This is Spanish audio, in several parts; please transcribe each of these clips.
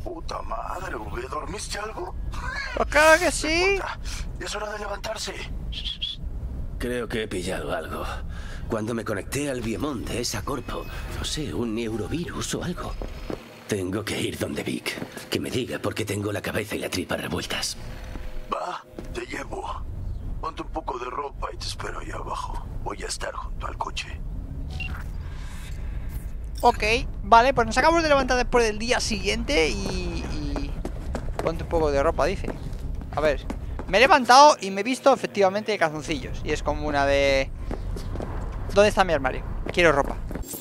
Puta madre, V, ¿dormiste algo? Pues claro que sí. Es hora de levantarse. Creo que he pillado algo. Cuando me conecté al Biemon de esa corpo, no sé, un neurovirus o algo. Tengo que ir donde Vic. Que me diga por qué tengo la cabeza y la tripa revueltas. Va, te llevo. Ponte un poco de ropa y te espero ahí abajo. Voy a estar junto al coche. Ok, vale, pues nos acabamos de levantar después del día siguiente y... Ponte un poco de ropa, dice. A ver, me he levantado y me he visto efectivamente calzoncillos. Y es como una de... ¿Dónde está mi armario? Quiero ropa.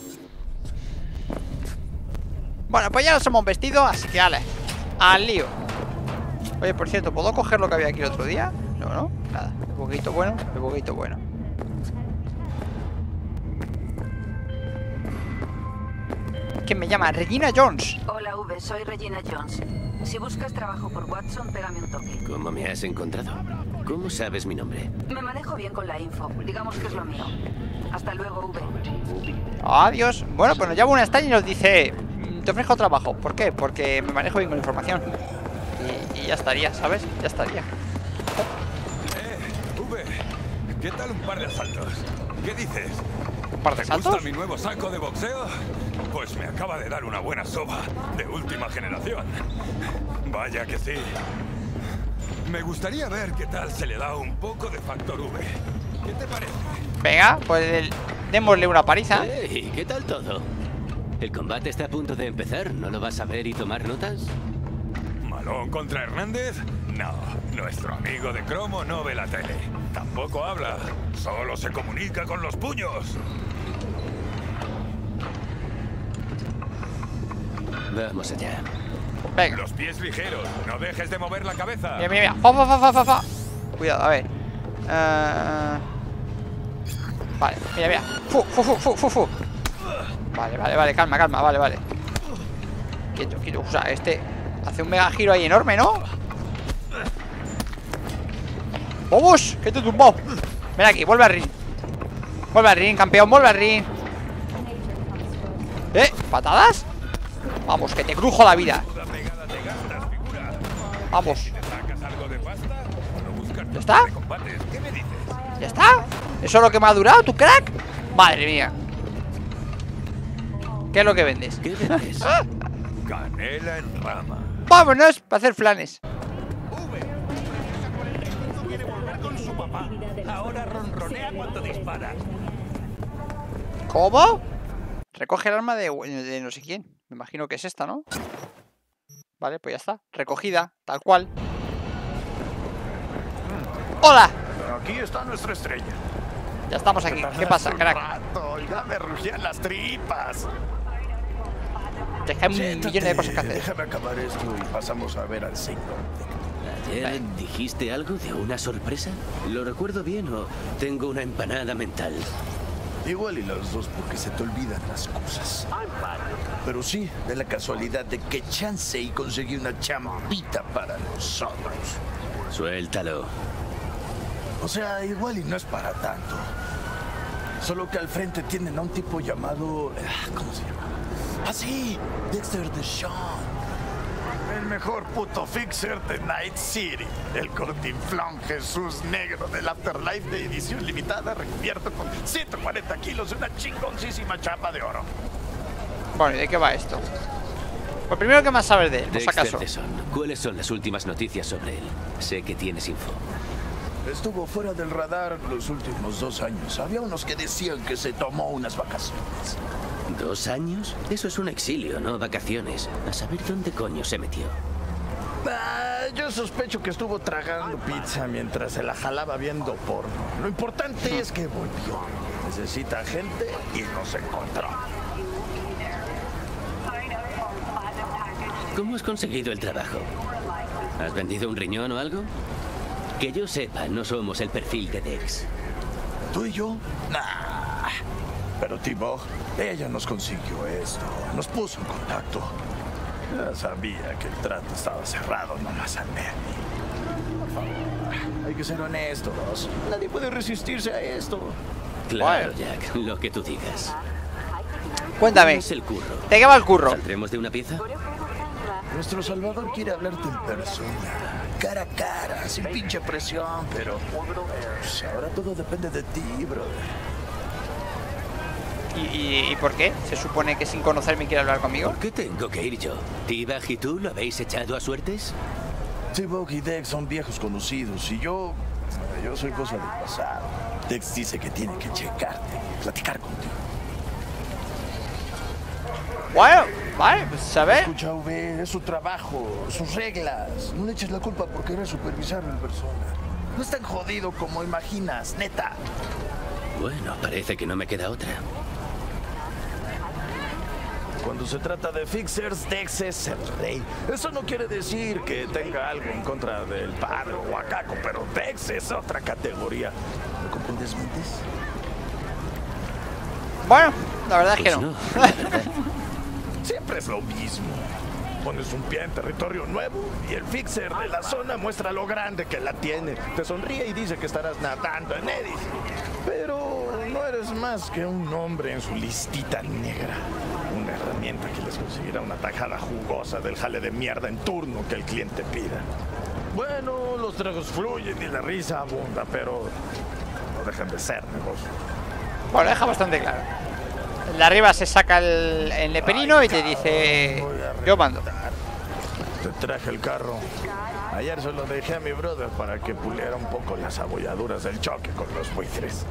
Bueno, pues ya nos hemos vestido, así que ale, al lío. Oye, por cierto, ¿puedo coger lo que había aquí el otro día? No, no, nada. El boquito bueno, el boquito bueno. ¿Quién me llama? Regina Jones. Hola, V, soy Regina Jones. Si buscas trabajo por Watson, pégame un toque. ¿Cómo me has encontrado? ¿Cómo sabes mi nombre? Me manejo bien con la info, digamos que es lo mío. Hasta luego, V. Adiós. Bueno, pues nos llama una estaña y nos dice: te ofrezco trabajo. ¿Por qué? Porque me manejo bien con la información. Y ya estaría, ¿sabes? Ya estaría. V, ¿qué tal un par de asaltos? ¿Qué dices? ¿Un par de ¿Te saltos? gusta mi nuevo saco de boxeo? Pues me acaba de dar una buena soba, de última generación. Vaya que sí. Me gustaría ver qué tal se le da un poco de factor V. ¿Qué te parece? Venga, pues démosle una paliza. Hey, ¿qué tal todo? ¿El combate está a punto de empezar? ¿No lo vas a ver y tomar notas? ¿Malón contra Hernández? No, nuestro amigo de cromo no ve la tele. Tampoco habla, solo se comunica con los puños. Vamos allá. Venga. Los pies ligeros, no dejes de mover la cabeza. Mira, mira, mira. Fa, fa, fa, fa, fa. Cuidado, a ver. Vale, mira, mira. Fu, fu, fu, fu, fu, fu. Vale, vale, vale, calma, calma, vale, vale. Quieto, quieto. O sea, este hace un mega giro ahí enorme, ¿no? ¡Vamos! ¡Que te he tumbado! Ven aquí, vuelve al ring. Vuelve al ring, campeón, vuelve al ring. ¿Patadas? Vamos, que te crujo la vida. Vamos. ¿Ya está? ¿Ya está? ¿Eso es lo que me ha durado, tu crack? Madre mía. ¿Qué es lo que vendes? ¿Qué vendes? Canela en rama. Vámonos para hacer flanes. Ahora ronronea cuando dispara. ¿Cómo? Recoge el arma de no sé quién. Me imagino que es esta, ¿no? Vale, pues ya está. Recogida, tal cual. ¡Hola! Aquí está nuestra estrella. Ya estamos aquí. ¿Qué pasa, crack? Ya me rugían las tripas. Te caen un millón de cosas que hacer. Déjame acabar esto y pasamos a ver al señor. ¿Ayer dijiste algo de una sorpresa? ¿Lo recuerdo bien o tengo una empanada mental? Igual y los dos porque se te olvidan las cosas. Pero sí, de la casualidad de que chance y conseguí una champita para nosotros. Suéltalo. O sea, igual y no es para tanto. Solo que al frente tienen a un tipo llamado... ¿Cómo se llama? Ah, sí, Dexter DeShawn. El mejor puto fixer de Night City. El cortinflón Jesús Negro del Afterlife de edición limitada recubierto con 140 kilos de una chingoncísima chapa de oro. Bueno, ¿y de qué va esto? Pues primero, ¿qué más sabes de él? Por si Dexter acaso. DeShawn, ¿cuáles son las últimas noticias sobre él? Sé que tienes info. Estuvo fuera del radar los últimos 2 años. Había unos que decían que se tomó unas vacaciones. 2 años? Eso es un exilio, no vacaciones. A saber dónde coño se metió. Yo sospecho que estuvo tragando pizza mientras se la jalaba viendo porno. Lo importante es que volvió. Necesita gente y nos encontró. ¿Cómo has conseguido el trabajo? ¿Has vendido un riñón o algo? Que yo sepa, no somos el perfil de Dex. ¿Tú y yo? Nah. Pero Tibor, ella nos consiguió esto. Nos puso en contacto. Ya sabía que el trato estaba cerrado nomás al verme. Por favor, hay que ser honestos. Nadie puede resistirse a esto. Claro, Jack, lo que tú digas. Cuéntame. ¿Cómo es el curro? ¿De qué va el curro? ¿Saldremos de una pieza? Nuestro Salvador quiere hablarte en persona, cara a cara, sin pinche presión, pero pues, ahora todo depende de ti, brother. ¿Y por qué? ¿Se supone que sin conocerme quiere hablar conmigo? ¿Por qué tengo que ir yo? ¿T-Bag y tú lo habéis echado a suertes? T-Bug y Dex son viejos conocidos y yo soy cosa del pasado. Dex dice que tiene que checarte, platicar contigo. Bueno, vale, pues a ver. Escucha, V, es su trabajo, sus reglas. No le eches la culpa por querer supervisarlo en persona. No es tan jodido como imaginas, neta. Bueno, parece que no me queda otra. Cuando se trata de fixers, Dex es el rey. Eso no quiere decir que tenga algo en contra del padre o Wakako, pero Dex es otra categoría. ¿Me comprendes, Mentes? Bueno, la verdad es que Pues no. no, la verdad. Siempre es lo mismo. Pones un pie en territorio nuevo y el fixer de la zona muestra lo grande que la tiene. Te sonríe y dice que estarás nadando en Edis. Pero no eres más que un hombre en su listita negra. Una herramienta que les conseguirá una tajada jugosa del jale de mierda en turno que el cliente pida. Bueno, los tragos fluyen y la risa abunda, pero no dejan de ser negocio. Bueno, lo deja bastante claro. El de arriba se saca el leperino y te dice: yo mando. Te traje el carro. Ayer se lo dejé a mi brother para que puliera un poco las abolladuras del choque con los buitres.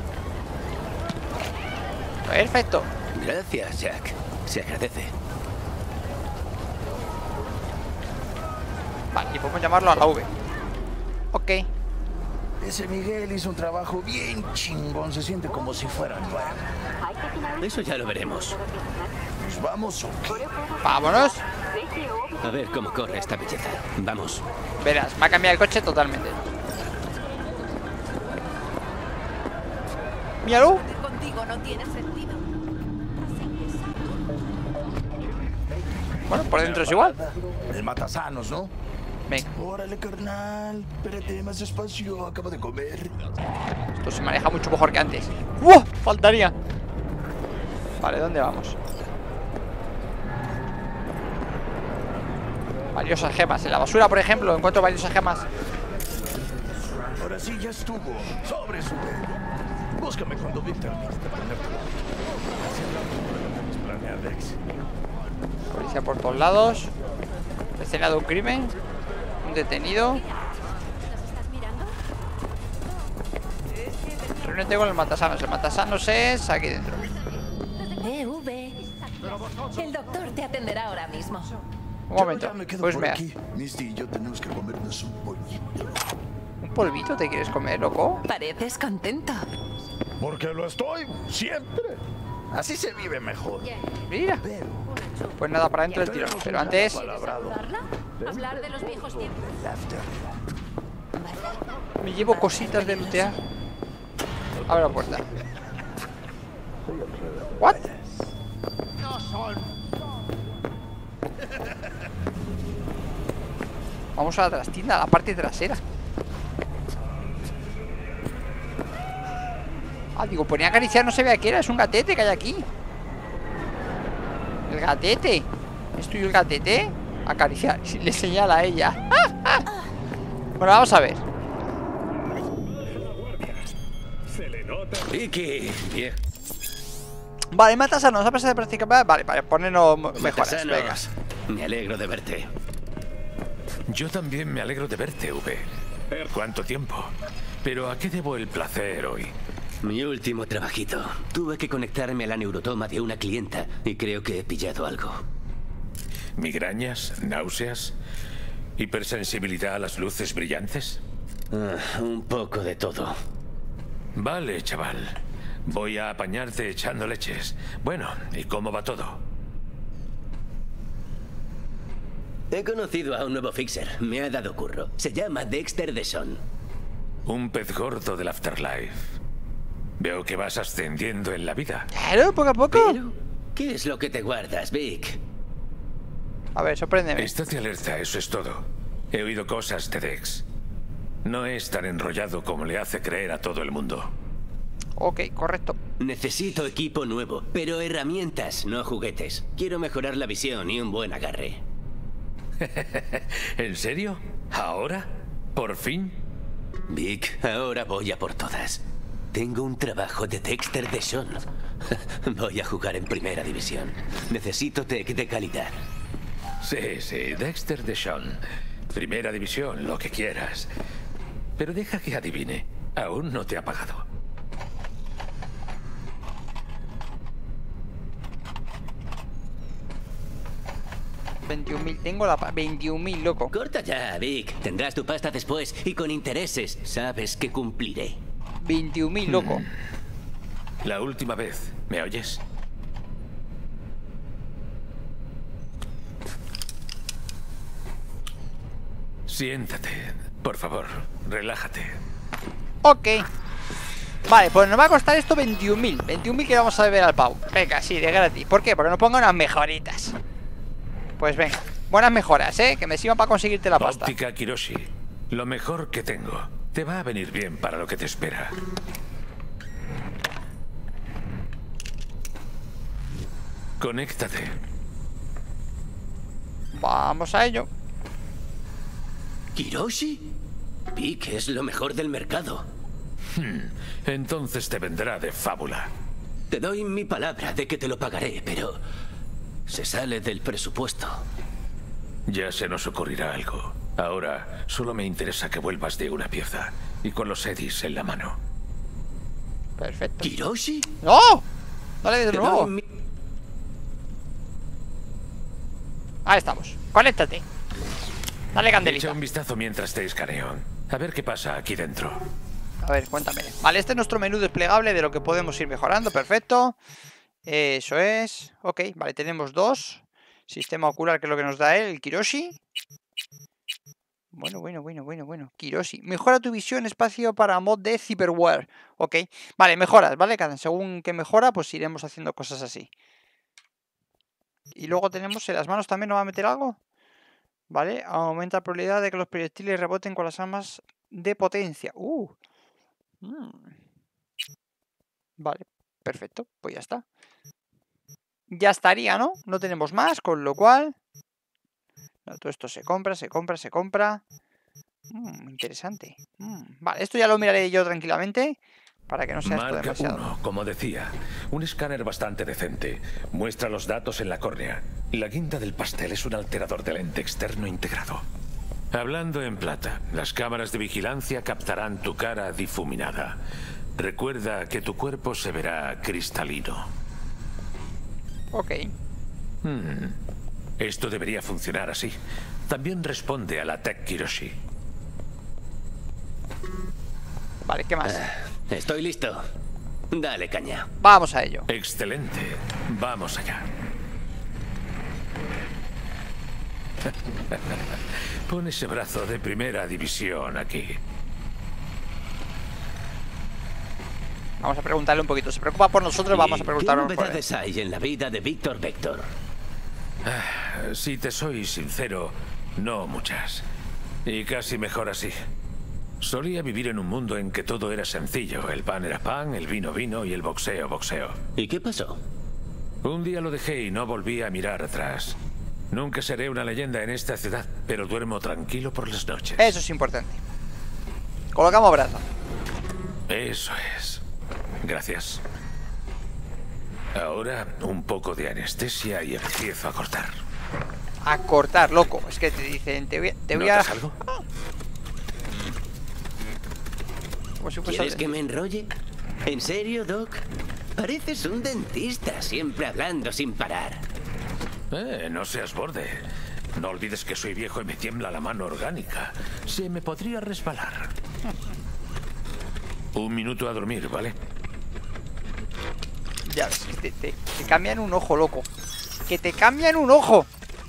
Perfecto. Gracias, Jack. Se agradece. Vale, y podemos llamarlo a la V. Ok. Ese Miguel hizo un trabajo bien chingón. Se siente como si fuera nuevo. Eso ya lo veremos. ¿Nos vamos o qué? Vámonos. A ver cómo corre esta belleza. Vamos. Verás, me ha cambiado el coche totalmente. Míralo. Contigo no tiene sentido. Bueno, por dentro es igual. El matasanos, ¿no? Venga, Órale, carnal. Espérate, más despacio. Acabo de comer. esto se maneja mucho mejor que antes. ¡Wow! Faltaría. Vale, ¿dónde vamos? Valiosas gemas. En la basura, por ejemplo, encuentro valiosas gemas. Ahora sí, ya estuvo. Sobre su dedo. Búscame cuando Victor necesite ponértelo. Así hablamos de planea Dex. Policía por todos lados. Escena de un crimen. Un detenido. Reúnete con el matasanos. El matasanos es aquí dentro. V. El doctor te atenderá ahora mismo. Un momento. Yo ya me quedo Pues por mira. aquí. Misty y yo tenemos que comernos un pollito. ¿Un polvito te quieres comer, loco? Pareces contento. Porque lo estoy siempre. Así se vive mejor. Mira. Pero Pues nada, para adentro del tirón. Pero antes, palabrado. Hablar de los viejos tiempos. Laughter. me llevo cositas de lootear. Abre la puerta. ¿What? Vamos a la trastienda, a la parte trasera. Ah, digo, ponía a acariciar, no se vea qué era, es un gatete que hay aquí. El gatete. ¿Es tuyo el gatete? Acariciar, le señala a ella. Bueno, vamos a ver. Vicky, bien. Vale, matasanos, a pasar de práctica. Vale, vale, ponernos mejoras. Venga. Matasanos, me alegro de verte. Yo también me alegro de verte, V. ¿Cuánto tiempo? Pero ¿a qué debo el placer hoy? Mi último trabajito. Tuve que conectarme a la neurotoma de una clienta y creo que he pillado algo. ¿Migrañas? ¿Náuseas? ¿Hipersensibilidad a las luces brillantes? Un poco de todo. Vale, chaval. Voy a apañarte echando leches. Bueno, ¿y cómo va todo? He conocido a un nuevo fixer. Me ha dado curro. Se llama Dexter Deshawn. Un pez gordo del Afterlife. Veo que vas ascendiendo en la vida. Claro, poco a poco. Pero, ¿qué es lo que te guardas, Vic? A ver, sorpréndeme. Estate alerta, eso es todo. He oído cosas de Dex. No es tan enrollado como le hace creer a todo el mundo. Ok, correcto. Necesito equipo nuevo, pero herramientas, no juguetes. Quiero mejorar la visión y un buen agarre. ¿En serio? ¿Ahora? ¿Por fin? Vic, ahora voy a por todas. Tengo un trabajo de Dexter DeShawn. Voy a jugar en primera división. Necesito tech de calidad. Sí, sí, Dexter DeShawn. Primera división, lo que quieras. Pero deja que adivine. Aún no te ha pagado. $21.000, tengo la 21.000, loco. Corta ya, Vic. Tendrás tu pasta después y con intereses. Sabes que cumpliré. 21.000, loco. La última vez, ¿me oyes? Siéntate, por favor, relájate. Ok. Vale, pues nos va a costar esto 21.000. 21.000 que vamos a beber al pavo. Venga, sí, de gratis. ¿Por qué? Porque nos ponga unas mejoritas. Pues venga, buenas mejoras, que me sirvan para conseguirte la pasta. Óptica Kiroshi, lo mejor que tengo. Te va a venir bien para lo que te espera. Conéctate. Vamos a ello. ¿Kiroshi? Vic es lo mejor del mercado. Entonces te vendrá de fábula. Te doy mi palabra de que te lo pagaré, pero se sale del presupuesto. Ya se nos ocurrirá algo. Ahora solo me interesa que vuelvas de una pieza y con los eddies en la mano. Perfecto. ¿Kiroshi? ¡No! Dale de Te nuevo. doy mi... Ahí estamos. Conéctate. Dale Echa candelita. un vistazo mientras te escaneo. A ver qué pasa aquí dentro. A ver, cuéntame. Vale, este es nuestro menú desplegable de lo que podemos ir mejorando. Perfecto. Eso es. Ok, vale, tenemos dos. Sistema ocular, que es lo que nos da él, el Kiroshi. Bueno. Kiroshi. Mejora tu visión, espacio para mod de Cyberware. Ok. Vale, mejoras, ¿vale? Según que mejora, pues iremos haciendo cosas así. Y luego tenemos en las manos también, ¿nos va a meter algo? Vale, aumenta la probabilidad de que los proyectiles reboten con las armas de potencia. Vale, perfecto, pues ya está. Ya estaría, ¿no? No tenemos más, con lo cual... No, todo esto se compra. Interesante. Vale, esto ya lo miraré yo tranquilamente, para que no sea esto Marca demasiado. 1, como decía. Un escáner bastante decente. Muestra los datos en la córnea. La guinda del pastel es un alterador de lente externo integrado. Hablando en plata, las cámaras de vigilancia captarán tu cara difuminada. Recuerda que tu cuerpo se verá cristalino. Ok. Esto debería funcionar así. También responde a la Tech Kiroshi. Vale, ¿qué más? Estoy listo. Dale caña. Vamos a ello. Excelente. Vamos allá. Pon ese brazo de primera división aquí. Vamos a preguntarle un poquito. Se preocupa por nosotros, vamos a preguntarle ¿Qué por él. novedades hay en la vida de Víctor Vector? Si te soy sincero, no muchas. Y casi mejor así. Solía vivir en un mundo en que todo era sencillo. El pan era pan, el vino vino y el boxeo boxeo. ¿Y qué pasó? Un día lo dejé y no volví a mirar atrás. Nunca seré una leyenda en esta ciudad, pero duermo tranquilo por las noches. Eso es importante. Colocamos brazo. Eso es. Gracias. Ahora un poco de anestesia y empiezo a cortar. A cortar, loco. Es que te dicen, te voy a... ¿Notas algo? Como si fuese ¿Quieres al- que me enrolle? ¿En serio, Doc? Pareces un dentista, siempre hablando sin parar. No seas borde. No olvides que soy viejo y me tiembla la mano orgánica. Se me podría resbalar. Un minuto a dormir, ¿vale? Ya ves, que te cambian un ojo, loco. Que te cambian un ojo.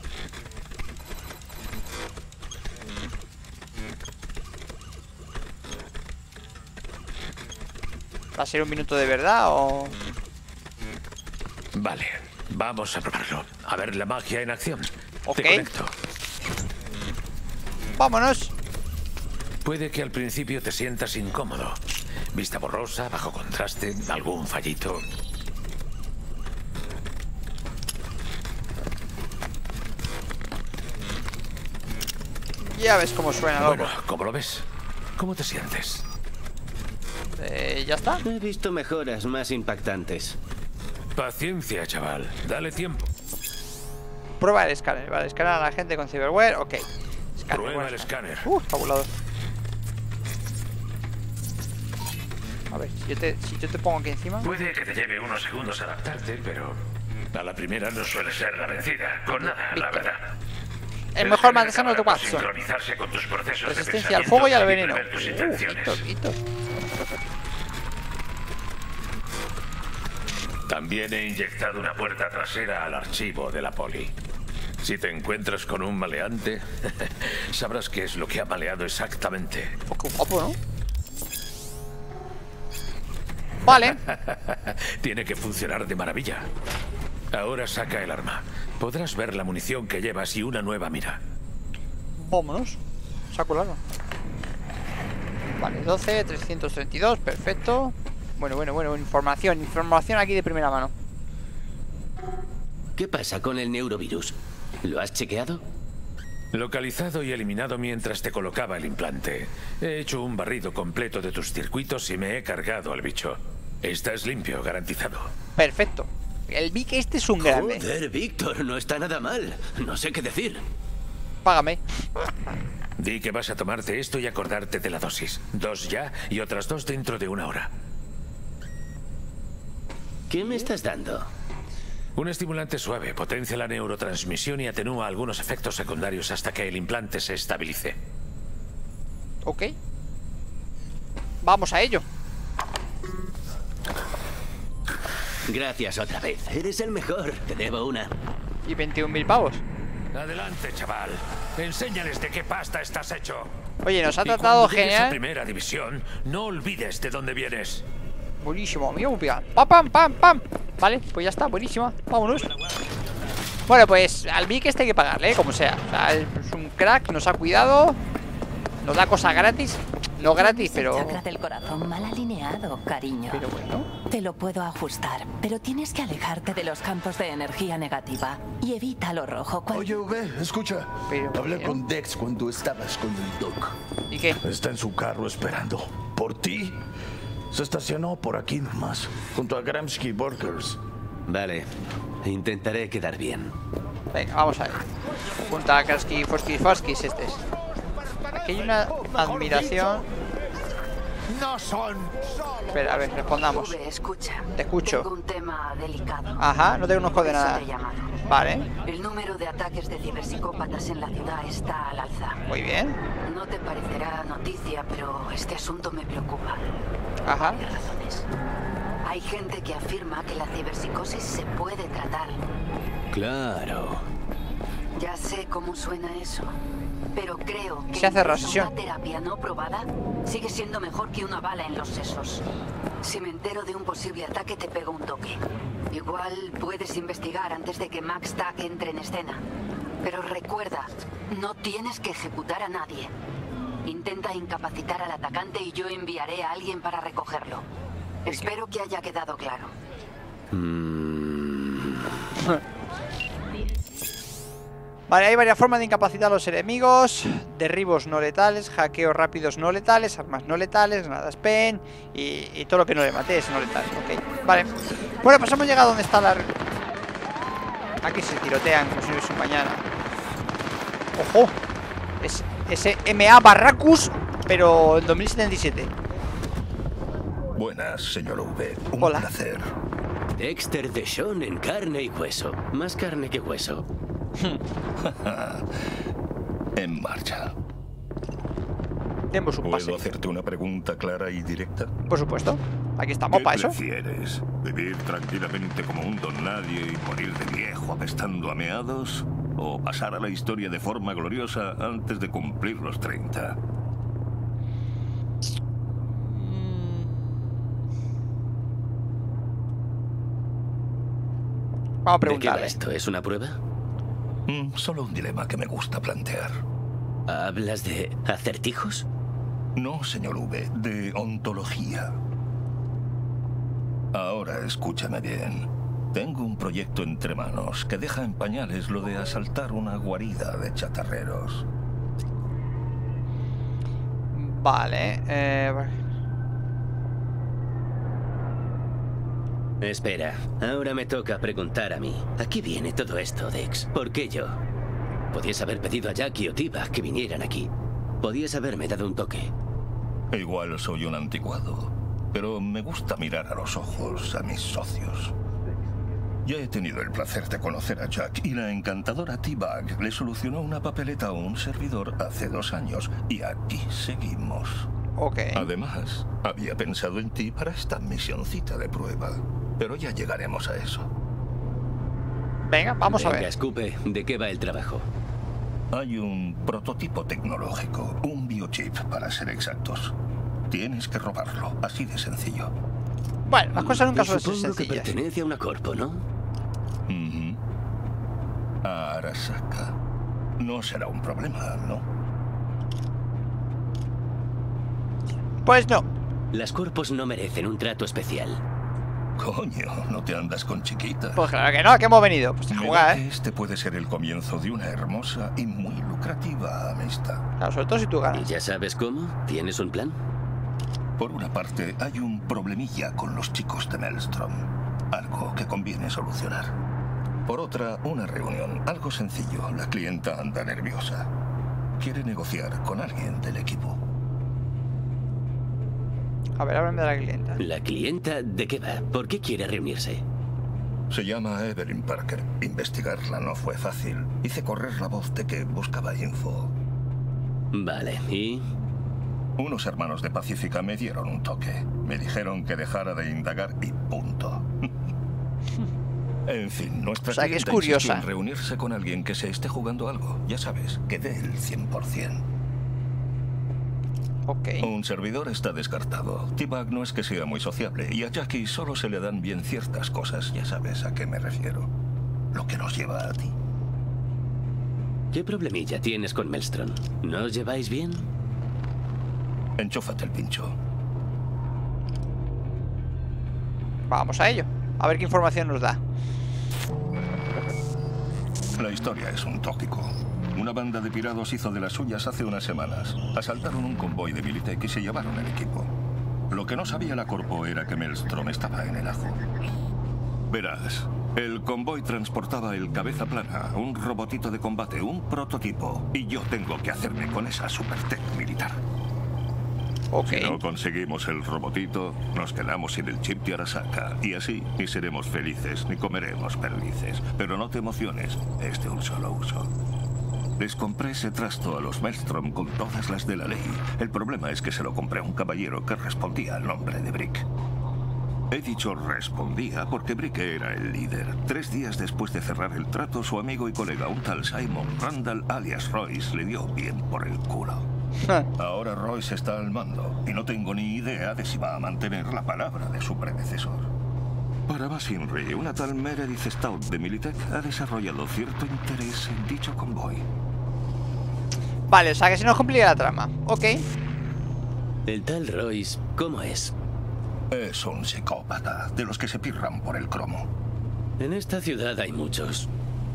¿Va a ser un minuto de verdad o...? Vale, vamos a probarlo. A ver la magia en acción. Ok. Te conecto. Vámonos. Puede que al principio te sientas incómodo. Vista borrosa, bajo contraste, algún fallito. Ya ves cómo suena, loco. Bueno, ¿cómo lo ves? ¿Cómo te sientes? ¿Ya está? He visto mejoras más impactantes. Paciencia, chaval. Dale tiempo. Prueba el escáner. Vale, escanear a la gente con cyberware. Ok. Escáner, Prueba bueno, el escáner. Tabulador. A ver, si yo te pongo aquí encima. Puede que te lleve unos segundos adaptarte, pero a la primera no suele ser la vencida. Con nada, la verdad. El mejor manzano de Watson. Sincronizarse con tus procesos Resistencia al fuego y al veneno. tus intenciones. Quito. También he inyectado una puerta trasera al archivo de la poli. Si te encuentras con un maleante, sabrás qué es lo que ha maleado exactamente. Oh, qué guapo, ¿no? Vale. Tiene que funcionar de maravilla. Ahora saca el arma. Podrás ver la munición que llevas y una nueva mira. Vámonos. Saco el arma. Vale, 12, 332, perfecto. Bueno, información aquí de primera mano. ¿Qué pasa con el neurovirus? ¿Lo has chequeado? Localizado y eliminado mientras te colocaba el implante. He hecho un barrido completo de tus circuitos y me he cargado al bicho. Estás limpio, garantizado. Perfecto. El Vic este es un grande. Joder, Víctor, no está nada mal. No sé qué decir. Págame. Di que vas a tomarte esto y acordarte de la dosis. 2 ya y otras 2 dentro de 1 hora. ¿Qué me estás dando? Un estimulante suave potencia la neurotransmisión y atenúa algunos efectos secundarios hasta que el implante se estabilice. Ok. Vamos a ello. Gracias otra vez. Eres el mejor. Te debo una. Y 21.000 pavos. Adelante, chaval. Enséñales de qué pasta estás hecho. Oye, nos ha Y tratado cuando llegues a genial. primera división, no olvides de dónde vienes. Buenísimo, amigo. Pam, pam. Vale, pues ya está, buenísima. Vámonos. Bueno, pues al Vic este hay que pagarle, como sea. O sea, es un crack, nos ha cuidado. Nos da cosas gratis. No gratis, pero... El chakra del corazón mal alineado, cariño. Pero bueno. Te lo puedo ajustar, pero tienes que alejarte de los campos de energía negativa. Y evita lo rojo. Oye, V, escucha. Pero, Hablé pero- con Dex cuando estabas con el Doc. ¿Y qué? Está en su carro esperando. ¿Por ti? Se estacionó por aquí nomás, junto a Gramsci Burgers. Vale. Intentaré quedar bien. Venga, vamos a ver. Junta a Kraski, Foskis, este es. Aquí hay una admiración. No son. Espera, a ver, respondamos. V, escucha. Te escucho. Tengo un tema delicado. Ajá, no te conozco de Por eso nada. te he llamado. Vale, El número de ataques de ciberpsicópatas en la ciudad está al alza. muy bien. No te parecerá noticia, pero este asunto me preocupa. Ajá. Por varias razones. Hay gente que afirma que la ciberpsicosis se puede tratar. Claro. Ya sé cómo suena eso, pero creo que Se hace incluso sesión. una terapia no probada sigue siendo mejor que una bala en los sesos. Si me entero de un posible ataque, te pego un toque. Igual puedes investigar antes de que Max Tack entre en escena. Pero recuerda, no tienes que ejecutar a nadie. Intenta incapacitar al atacante y yo enviaré a alguien para recogerlo. Espero que haya quedado claro. Vale, hay varias formas de incapacitar a los enemigos. Derribos no letales, hackeos rápidos no letales, armas no letales, granadas pen y todo lo que no le mate es no letal. Ok, vale. Bueno, pues hemos llegado donde está la... Aquí se tirotean como si no hubiese un mañana. ¡Ojo! Es ese MA Barracus, pero en 2077. Buenas, señor V. Un Hola. placer. Dexter DeShawn en carne y hueso. Más carne que hueso. En marcha. Demos un pase. ¿Puedo hacerte una pregunta clara y directa? Por supuesto. Aquí estamos ¿Qué para eso. prefieres? ¿Vivir tranquilamente como un don nadie y morir de viejo apestando a meados? ¿O pasar a la historia de forma gloriosa antes de cumplir los 30? Vamos a ¿De qué va preguntarle. esto? ¿Es una prueba? Solo un dilema que me gusta plantear. ¿Hablas de acertijos? No, señor V, de ontología. Ahora escúchame bien. Tengo un proyecto entre manos que deja en pañales lo de asaltar una guarida de chatarreros. Vale, Espera, ahora me toca preguntar a mí. ¿A qué viene todo esto, Dex? ¿Por qué yo? Podías haber pedido a Jackie o T-Bag que vinieran aquí. Podías haberme dado un toque. Igual soy un anticuado, pero me gusta mirar a los ojos a mis socios. Ya he tenido el placer de conocer a Jack y la encantadora T-Bag le solucionó una papeleta a un servidor hace 2 años y aquí seguimos. ok. Además, había pensado en ti para esta misioncita de prueba, pero ya llegaremos a eso. Venga, vamos a Venga, ver. escupe, ¿de qué va el trabajo? Hay un prototipo tecnológico, un biochip para ser exactos. Tienes que robarlo, así de sencillo. Bueno, las cosas nunca suelen ser Supongo que sencillas. pertenece a una corpo, ¿no? A Arasaka. No será un problema, ¿no? Pues no. Las corpos no merecen un trato especial. Coño, no te andas con chiquitas. Pues claro que no, ¿a qué hemos venido? Pues a Me da jugar, que este puede ser el comienzo de una hermosa y muy lucrativa amistad. Claro, sobre todo si tú ¿Y ganas. ya sabes cómo? ¿Tienes un plan? Por una parte, hay un problemilla con los chicos de Maelstrom. Algo que conviene solucionar. Por otra, una reunión. Algo sencillo. La clienta anda nerviosa. Quiere negociar con alguien del equipo. A ver, háblame de la clienta. ¿La clienta de qué va? ¿Por qué quiere reunirse? Se llama Evelyn Parker. Investigarla no fue fácil. Hice correr la voz de que buscaba info. Vale, ¿y? Unos hermanos de Pacífica me dieron un toque. Me dijeron que dejara de indagar y punto. En fin, nuestra O sea, que es clienta curiosa. insistió en reunirse con alguien que se esté jugando algo. Ya sabes, que dé el 100%. Ok. Un servidor está descartado. T-Bag no es que sea muy sociable y a Jackie solo se le dan bien ciertas cosas. Ya sabes a qué me refiero. Lo que nos lleva a ti. ¿Qué problemilla tienes con Maelstrom? ¿No os lleváis bien? Enchúfate el pincho. Vamos a ello. A ver qué información nos da. La historia es un tópico. Una banda de pirados hizo de las suyas hace unas semanas. Asaltaron un convoy de Militech y se llevaron el equipo. Lo que no sabía la Corpo era que Maelstrom estaba en el ajo. Verás, el convoy transportaba el cabeza plana, un robotito de combate, un prototipo. Y yo tengo que hacerme con esa supertech militar. Ok. Si no conseguimos el robotito, nos quedamos sin el chip de Arasaka. Y así ni seremos felices ni comeremos perdices. Pero no te emociones, es de un solo uso. Les compré ese trasto a los Maelstrom con todas las de la ley. El problema es que se lo compré a un caballero que respondía al nombre de Brick. He dicho respondía porque Brick era el líder. 3 días después de cerrar el trato, su amigo y colega, un tal Simon Randall alias Royce, le dio bien por el culo. Ahora Royce está al mando y no tengo ni idea de si va a mantener la palabra de su predecesor. Para más Inri, una tal Meredith Stout de Militech ha desarrollado cierto interés en dicho convoy. Vale, o sea que se nos complica la trama. Ok. El tal Royce, ¿cómo es? Es un psicópata, de los que se pirran por el cromo. En esta ciudad hay muchos.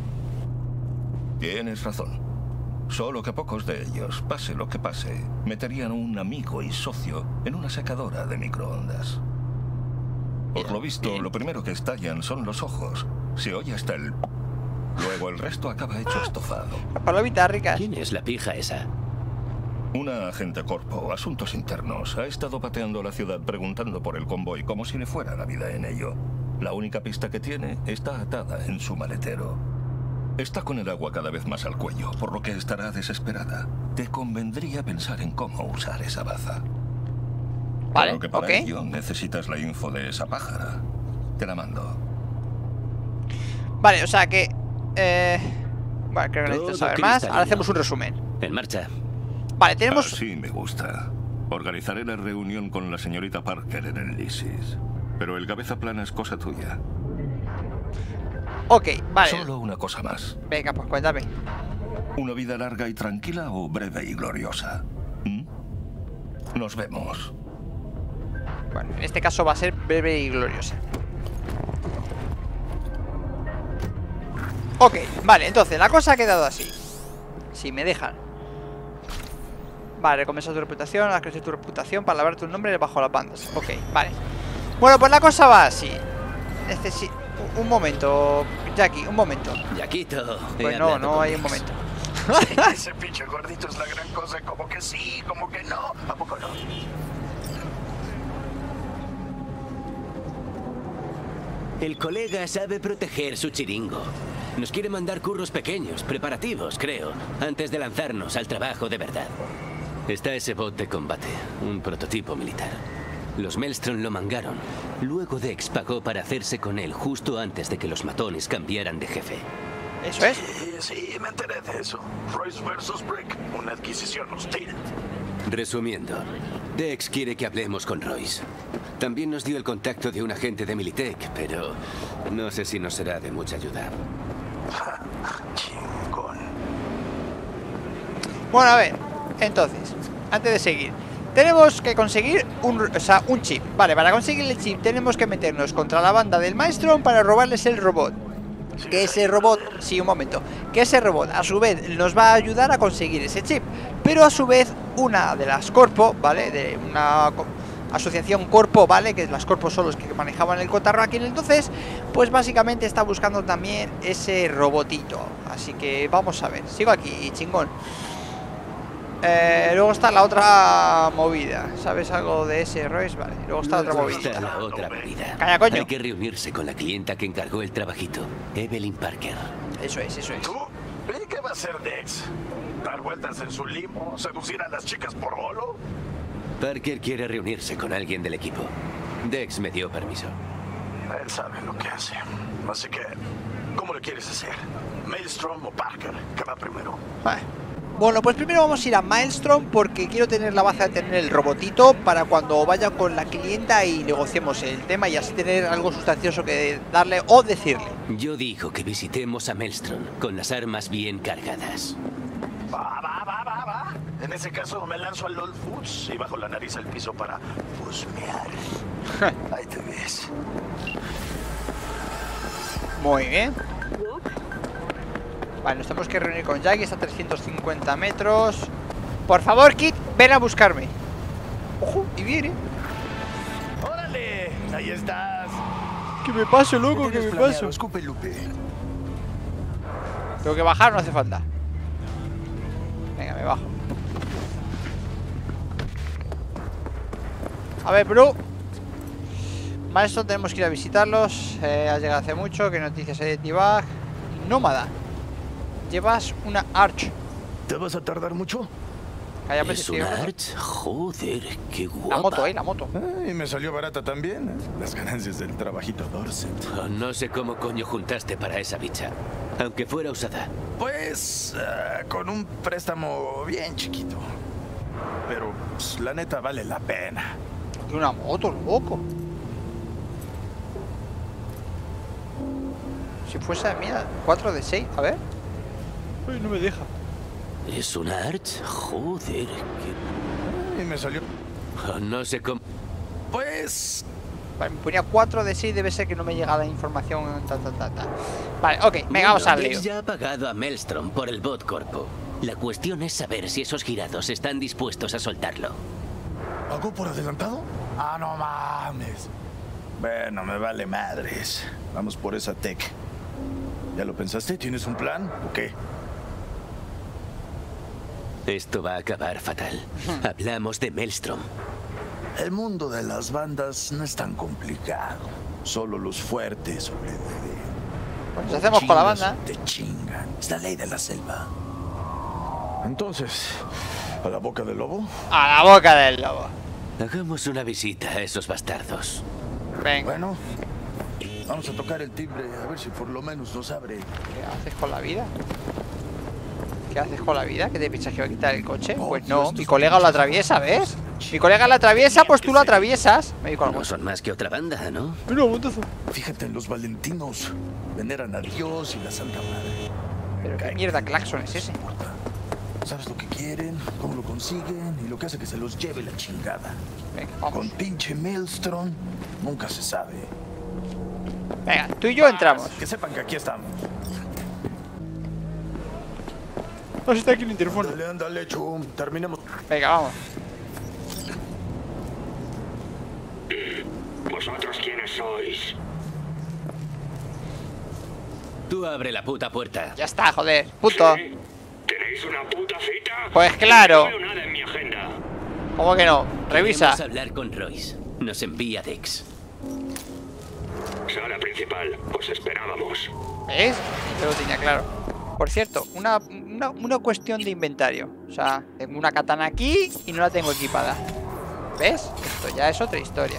Tienes razón. Solo que pocos de ellos, pase lo que pase, meterían a un amigo y socio en una secadora de microondas. Por lo visto, lo primero que estallan son los ojos. Se oye hasta el... Luego el resto acaba hecho estofado. Palomitas ricas. ¿Quién es la pija esa? Una agente corpo, asuntos internos, ha estado pateando la ciudad preguntando por el convoy como si le fuera la vida en ello. La única pista que tiene está atada en su maletero. Está con el agua cada vez más al cuello, por lo que estará desesperada. Te convendría pensar en cómo usar esa baza. Vale, Claro que para ok. ello necesitas la info de esa pájara. Te la mando. Vale, o sea que... Bueno, creo que necesito Todo saber más. Ahora cristalino. hacemos un resumen. En marcha. Vale, tenemos... Así me gusta. Organizaré la reunión con la señorita Parker en el Lysis. Pero el cabeza plana es cosa tuya. Ok, vale. Solo una cosa más. Venga, pues cuéntame. ¿Una vida larga y tranquila o breve y gloriosa? ¿Mm? Nos vemos. Bueno, en este caso va a ser breve y gloriosa. Ok, vale, entonces la cosa ha quedado así. Si me dejan. Vale, recompensa tu reputación, haz crecer tu reputación para lavar tu nombre bajo las bandas. Ok, vale. Bueno, pues la cosa va así. Necesito... Un momento, Jackie, un momento. Jackito. Pues no hay un momento. Ese pinche gordito es la gran cosa, como que sí, como que no. ¿A poco no? El colega sabe proteger su chiringo. Nos quiere mandar curros pequeños, preparativos, creo, antes de lanzarnos al trabajo de verdad. Está ese bot de combate, un prototipo militar. Los Maelstrom lo mangaron. Luego Dex pagó para hacerse con él justo antes de que los matones cambiaran de jefe. ¿Eso es? Sí, me enteré de eso. Royce versus Brick, una adquisición hostil. Resumiendo, Dex quiere que hablemos con Royce. También nos dio el contacto de un agente de Militech, pero no sé si nos será de mucha ayuda. Chingón. Bueno, a ver, entonces, antes de seguir, tenemos que conseguir un chip. Vale, para conseguir el chip tenemos que meternos contra la banda del Maelstrom para robarles el robot. Que ese robot, sí, un momento, que ese robot a su vez nos va a ayudar a conseguir ese chip. Pero a su vez una de las Corpo, ¿vale? De una asociación Corpo, ¿vale? Que las Corpo son los que manejaban el cotarro aquí entonces. Pues básicamente está buscando también ese robotito. Así que vamos a ver, sigo aquí, chingón. Luego está la otra movida. ¿Sabes algo de ese, Royce? Vale, luego está otra movida. La otra movida. Calla, coño. Hay que reunirse con la clienta que encargó el trabajito, Evelyn Parker. Eso es, eso es. ¿Tú? ¿Y qué va a hacer Dex? ¿Dar vueltas en su limo? ¿Seducir a las chicas por bolo? Parker quiere reunirse con alguien del equipo. Dex me dio permiso. Él sabe lo que hace. Así que, ¿cómo le quieres hacer? ¿Maelstrom o Parker? ¿Qué va primero? Bueno, pues primero vamos a ir a Maelstrom porque quiero tener la baza de tener el robotito para cuando vaya con la clienta y negociemos el tema y así tener algo sustancioso que darle o decirle. Yo digo que visitemos a Maelstrom con las armas bien cargadas. Va. En ese caso me lanzo al LOL Foods y bajo la nariz al piso para husmear. Ahí te ves. Muy bien. Vale, nos tenemos que reunir con Jackie, está a 350 metros. Por favor, Kit, ven a buscarme. Ojo, y viene. ¡Órale! Ahí estás. ¿Qué me paso, loco? ¿Qué me paso? Escupe, Lupe. ¿Tengo que bajar? No hace falta. Venga, me bajo. A ver, bro. Maestro, tenemos que ir a visitarlos. Ha llegado hace mucho. ¿Qué noticias hay de T-Bag? Nómada. Llevas una Arch. ¿Te vas a tardar mucho? Calla, ¿Es una Arch? Joder, qué guapa. La moto, la moto. Y me salió barata también. Las ganancias del trabajito Dorset. Oh, no sé cómo coño juntaste para esa bicha. Aunque fuera usada. Pues con un préstamo bien chiquito. Pero pues, la neta vale la pena. Y una moto, loco. Si fuese, mira, 4 de 6, a ver. Uy, no me deja. ¿Es una Arch? Joder, qué... Y me salió... Oh, no sé cómo... Pues... Vale, me ponía 4 de 6, debe ser que no me llega la información. Vale, ok, venga, vamos al lío. Dex ya ha pagado a Maelstrom por el bot Corpo. La cuestión es saber si esos girados están dispuestos a soltarlo. ¿Pagó por adelantado? Ah, no mames. Bueno, me vale madres. Vamos por esa tech. ¿Ya lo pensaste? ¿Tienes un plan o qué? Esto va a acabar fatal. Hablamos de Maelstrom. El mundo de las bandas no es tan complicado. Solo los fuertes sobreviven. Pues nos hacemos con la banda. Te chingan. Es la ley de la selva. Entonces, ¿a la boca del lobo? A la boca del lobo. Hagamos una visita a esos bastardos. Venga. Bueno, vamos a tocar el timbre a ver si por lo menos nos abre. ¿Qué haces con la vida? ¿Qué haces con la vida? ¿Que te piensas que va a quitar el coche? Oh, Pues no, Dios, mi colega lo atraviesa, ¿ves? Mi colega lo atraviesa, pues tú lo atraviesas. Me dijo algo. No son más que otra banda, ¿no? Mira, montazo. Fíjate en los valentinos. Veneran a Dios y la Santa Madre. Pero qué mierda claxon es ese. Sabes lo que quieren, cómo lo consiguen y lo que hace que se los lleve la chingada. Venga, vamos. Con pinche Maelstrom nunca se sabe. Venga, tú y yo entramos. Que sepan que aquí estamos. Vamos, está aquí el interfono. Ándale, ándale, chum. Terminemos. Venga, vamos. ¿Vosotros quiénes sois? Tú abre la puta puerta. Ya está, joder. Punto. ¿Sí? ¿Tenéis una puta cita? Pues claro. No veo nada en mi agenda. ¿Cómo que no? Revisa. Queremos hablar con Royce. Nos envía Dex. Sala principal. Os esperábamos. ¿Ves? Yo lo tenía claro. Por cierto, una cuestión de inventario. O sea, tengo una katana aquí y no la tengo equipada. ¿Ves? Esto ya es otra historia.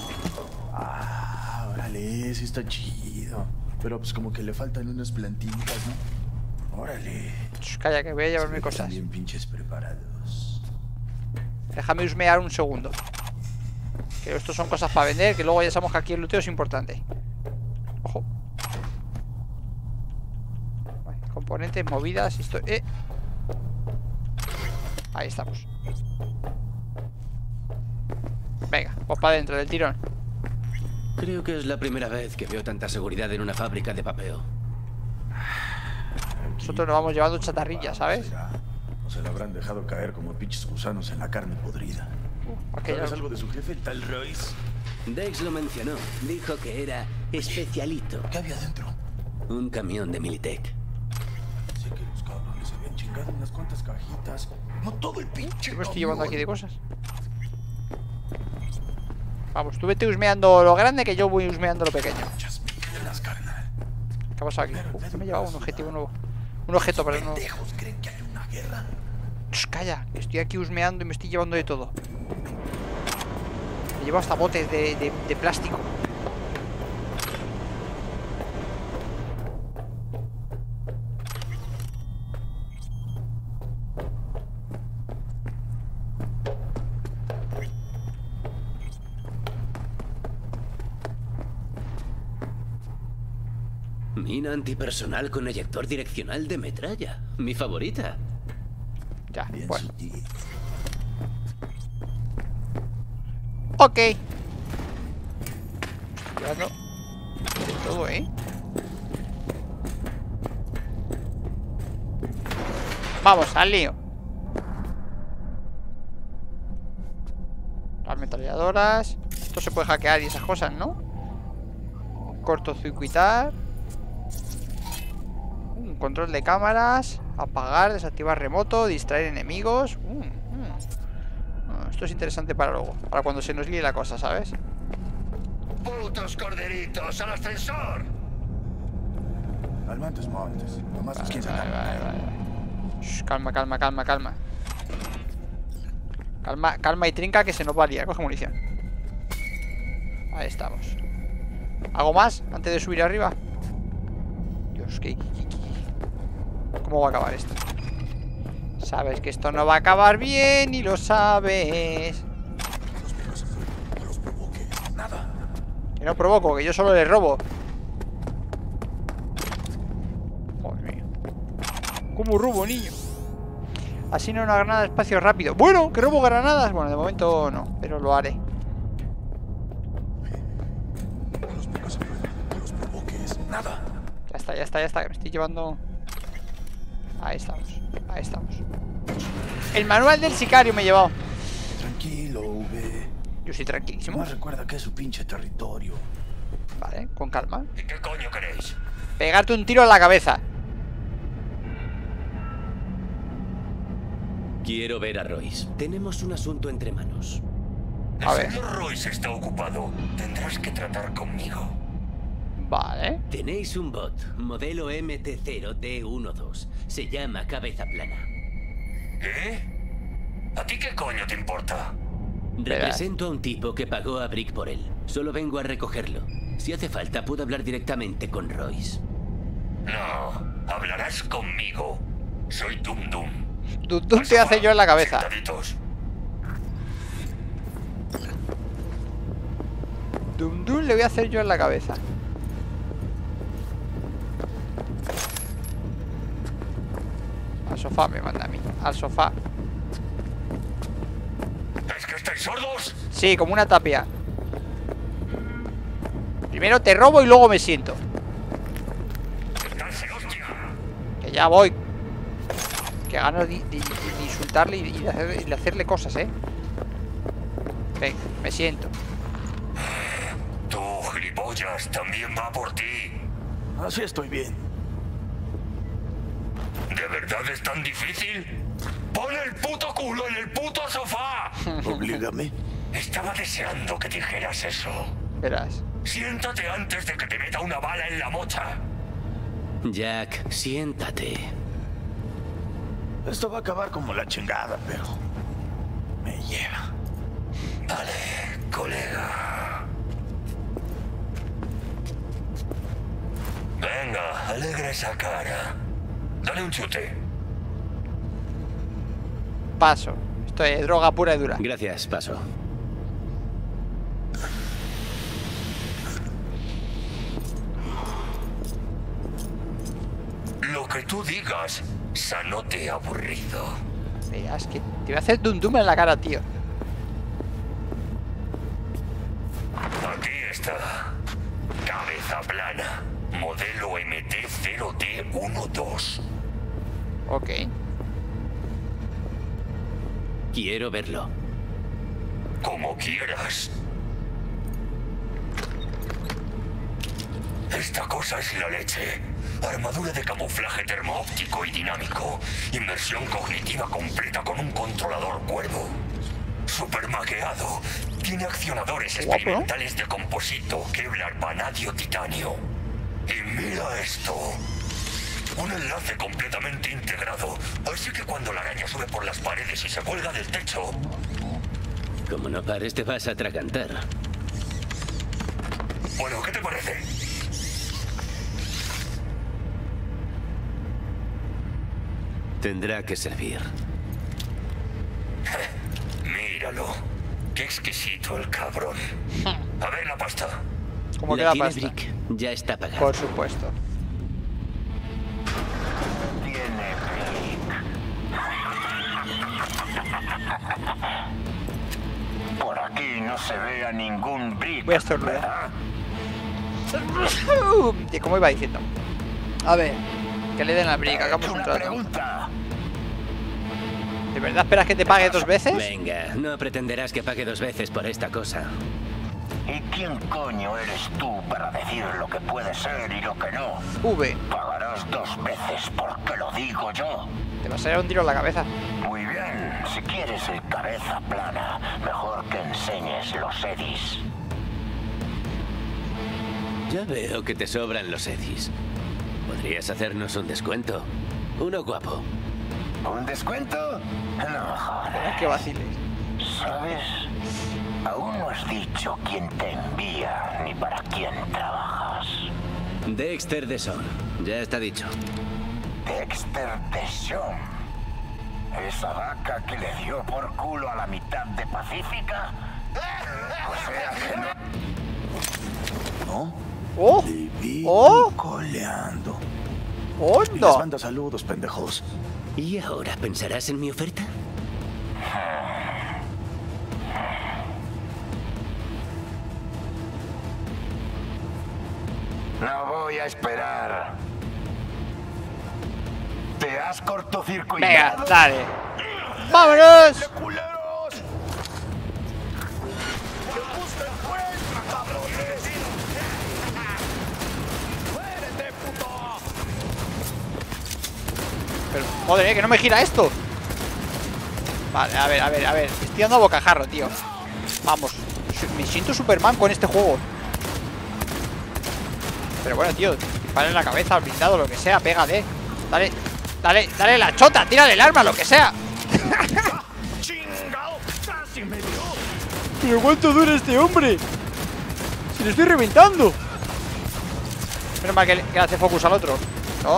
Ah, órale, sí está chido. Pero pues como que le faltan unas plantitas, ¿no? Órale. Calla, que voy a llevarme cosas. Están bien pinches preparados. Déjame husmear un segundo. Que esto son cosas para vender, que luego ya sabemos que aquí el luteo es importante. Ojo. Vale, componentes, movidas, esto. Ahí estamos. Venga, pues para adentro del tirón. Creo que es la primera vez que veo tanta seguridad en una fábrica de papeo. Nosotros nos vamos llevando chatarrillas, ¿sabes? O se lo habrán dejado caer como pinches gusanos en la carne podrida. ¿Sabes algo de su jefe, el tal Royce? Dex lo mencionó. Dijo que era especialito. ¿Qué había dentro? Un camión de Militech. Sé que los cabrones se habían chingado unas cuantas cajitas. No todo el pinche. ¿Qué me estoy llevando aquí de cosas? Vamos, tú vete husmeando lo grande, que yo voy husmeando lo pequeño. ¿Qué ha pasado aquí? Me he llevado un objetivo nuevo. Un objeto, perdón. ¿Los pendejos creen que hay una guerra? Calla, que estoy aquí husmeando y me estoy llevando de todo. Me llevo hasta botes de plástico. Mina antipersonal con eyector direccional de metralla. Mi favorita. Ya, Bien bueno. sutil. Ok. Estoy llevando de todo, ¿eh? Vamos, al lío. Las ametralladoras. Esto se puede hackear y esas cosas, ¿no? Cortocircuitar. Control de cámaras. Apagar, desactivar remoto. Distraer enemigos. Esto es interesante para luego. Para cuando se nos líe la cosa, ¿sabes? ¡Putos corderitos! ¡Al ascensor! Almantes, montes. Nomás es quien se Vale. Shh, calma. Calma y trinca, que se nos va a liar. Coge munición. Ahí estamos. ¿Algo más antes de subir arriba? Dios, ¿cómo va a acabar esto? Sabes que esto no va a acabar bien y lo sabes. No los provoques. Nada. Que no provoco, que yo solo les robo. Joder mío. ¿Cómo robo, niño? Así no una granada de espacio rápido. Bueno, que robo granadas. Bueno, de momento no, pero lo haré. No los provoques. Nada. Ya está, que me estoy llevando. Ahí estamos. El manual del sicario me he llevado. Tranquilo, V. Yo soy tranquilísimo. Más recuerda que es su pinche territorio. Vale, con calma. ¿Y qué coño queréis? Pegarte un tiro en la cabeza. Quiero ver a Royce. Tenemos un asunto entre manos. A ver. El señor Royce está ocupado. Tendrás que tratar conmigo. Vale. Tenéis un bot, modelo MT0D12. Se llama Cabeza Plana. ¿Eh? ¿A ti qué coño te importa? Represento a un tipo que pagó a Brick por él. Solo vengo a recogerlo. Si hace falta, puedo hablar directamente con Royce. No, hablarás conmigo. Soy Dum Dum. Dum te hace yo en la cabeza. Sentaditos. Dum le voy a hacer yo en la cabeza. Al sofá me manda a mí. Al sofá. ¿Es que estáis sordos? Sí, como una tapia. Primero te robo y luego me siento. ¡Darse hostia! Que ya voy. Que ganas de insultarle y de hacerle cosas, Venga, me siento. Tú, gilipollas, también va por ti. Así estoy bien. ¿De verdad es tan difícil? ¡Pon el puto culo en el puto sofá! Oblígame. Estaba deseando que dijeras eso. Verás. Siéntate antes de que te meta una bala en la mocha. Jack, siéntate. Esto va a acabar como la chingada, pero me lleva. Vale, colega. Venga, alegra esa cara. Dale un chute. Paso. Esto es droga pura y dura. Gracias, paso. Lo que tú digas, sanote aburrido. Veas que te voy a hacer dum en la cara, tío. Aquí está. Cabeza plana. Modelo MT-0D12. Ok. Quiero verlo. Como quieras. Esta cosa es la leche. Armadura de camuflaje termoóptico y dinámico. Inmersión cognitiva completa con un controlador cuervo. Super maqueado. Tiene accionadores experimentales de composito, Kevlar, vanadio, titanio. Y mira esto. Un enlace completamente integrado. Así que cuando la araña sube por las paredes y se cuelga del techo... Como no pares, te vas a atragantar. Bueno, ¿qué te parece? Tendrá que servir. Míralo. Qué exquisito el cabrón. A ver la pasta. ¿Cómo La queda tiene pasta? Brick. Ya está pagada. Por supuesto. Tiene Brick. Por aquí no se ve a ningún Brick. Voy a estornudar. Y como iba diciendo. A ver, que le den al Brick, hagamos un trato. Pregunta. ¿De verdad esperas que te pague 2 veces? Venga, no pretenderás que pague 2 veces por esta cosa. ¿Y quién coño eres tú para decir lo que puede ser y lo que no? V. Pagarás 2 veces porque lo digo yo. Te vas a dar un tiro en la cabeza. Muy bien, si quieres el cabeza plana, mejor que enseñes los edis. Ya veo que te sobran los edis. ¿Podrías hacernos un descuento? Uno guapo. ¿Un descuento? No jodas. Que vaciles. ¿Sabes? Aún no has dicho quién te envía ni para quién trabajas. Dexter Deson. Ya está dicho. Dexter Deson. ¿Esa vaca que le dio por culo a la mitad de Pacífica? O sea que no... ¿No? ¡Oh! Divino ¡Oh! coleando. Y ¡Onda! les manda saludos, pendejos. ¿Y ahora pensarás en mi oferta? No voy a esperar. ¿Te has cortocircuitado? Venga, dale. ¡Vámonos! ¡Culeros! ¡Que busca encuentra, cabrones! ¡Muérete, puto! Pero, joder, que no me gira esto. Vale, a ver. Estoy dando a bocajarro, tío. Vamos. Me siento Superman con este juego. Pero bueno, tío, dispara en la cabeza, al blindado, lo que sea, pégale. Dale la chota, tírale el arma, lo que sea. ¡Chingao! ¡Casi me dio! ¿Pero cuánto dura este hombre? ¡Se le estoy reventando! Menos mal que le hace focus al otro. No.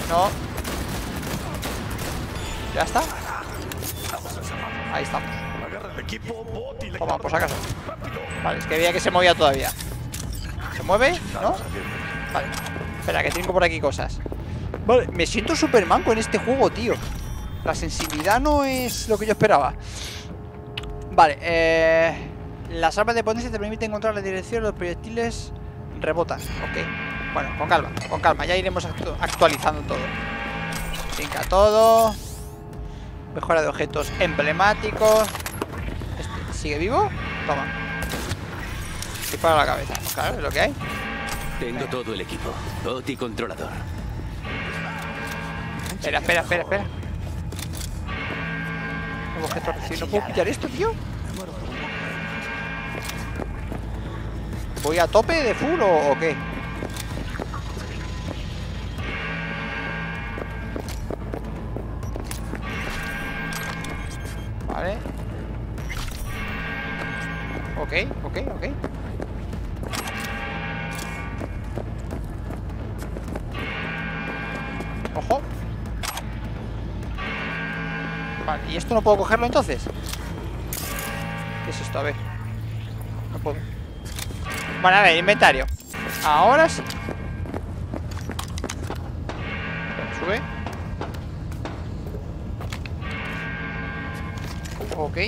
¿Ya está? Ahí estamos. Agarra el equipo, bot y le... Toma, por si acaso. Vale, es que veía que se movía todavía. ¿Se mueve? ¿No? Vale. Espera, que tengo por aquí cosas. Vale, me siento Superman con este juego, tío. La sensibilidad no es lo que yo esperaba. Vale, las armas de potencia te permiten encontrar la dirección de los proyectiles rebotan. Ok. Bueno, con calma. Ya iremos actualizando todo. Sinca todo. Mejora de objetos emblemáticos. Este, ¿sigue vivo? Toma. Dispara la cabeza. Claro, es lo que hay. Tengo todo el equipo. Bot y controlador. Espera. Nuevo objeto recibido. ¿No puedo pillar esto, tío? ¿Voy a tope de full o qué? Vale. Ok. Ojo. Vale, ¿y esto no puedo cogerlo entonces? ¿Qué es esto? A ver. No puedo. Vale, a ver, inventario. Ahora sí. Sube. Ok.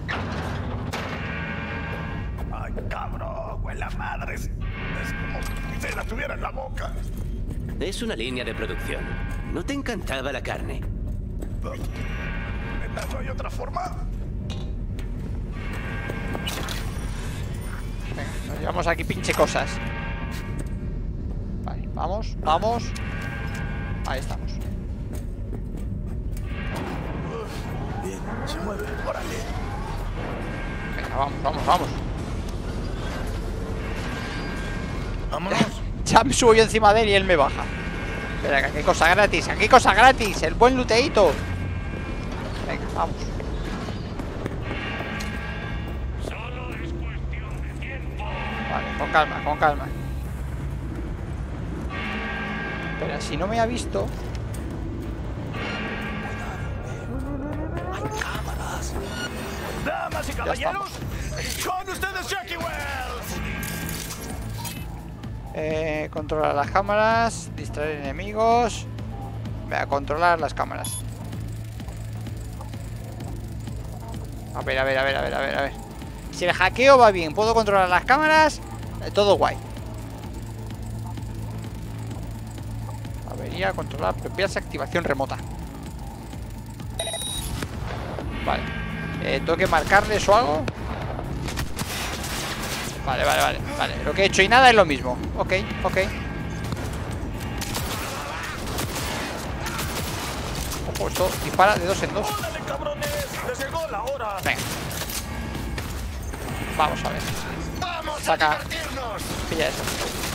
Ay, cabrón, huele a madres. Es como si se la tuviera en la boca. Es una línea de producción. ¿No te encantaba la carne? ¿No hay otra forma? Venga, nos llevamos aquí pinche cosas. Vale, vamos. Ahí estamos. Bien, se mueve, órale. Venga, vamos. Vámonos. Ya me subo yo encima de él y él me baja. Espera, que aquí hay cosa gratis, el buen luteíto. Venga, vamos. Solo es cuestión de tiempo. Vale, con calma. Espera, si no me ha visto. Hay cámaras. Damas y caballeros, con ustedes Jackie Wells. Controlar las cámaras, distraer enemigos. Voy a controlar las cámaras. A ver. Si el hackeo va bien, puedo controlar las cámaras, todo guay. Avería, controlar propiedades, activación remota. Vale. ¿Tengo que marcarles o algo? Vale. Lo que he hecho y nada es lo mismo. Ok. Ojo, esto dispara de 2 en 2. ¡Órale, cabrones! ¡Les llegó la hora! Venga. Vamos a ver. ¡Vamos Saca. a divertirnos! Pilla eso.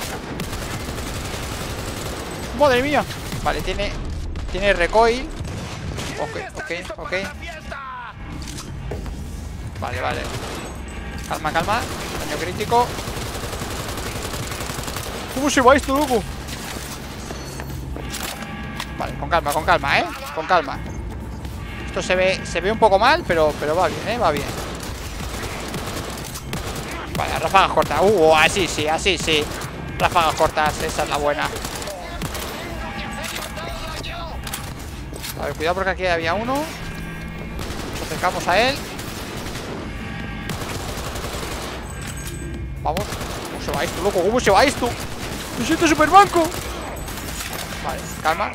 ¡Madre mía! Vale, tiene recoil. Ok. Vale. Calma. Daño crítico. ¿Cómo se va esto, loco? Vale, con calma, con calma. Esto se ve un poco mal, pero va bien, va bien. Vale, ráfagas cortas. Así sí. Ráfagas cortas, esa es la buena. A ver, cuidado porque aquí había uno. Nos acercamos a él. Vamos. ¿Cómo se va esto, loco? ¿Cómo se va esto? Me siento súper manco. Vale, calma.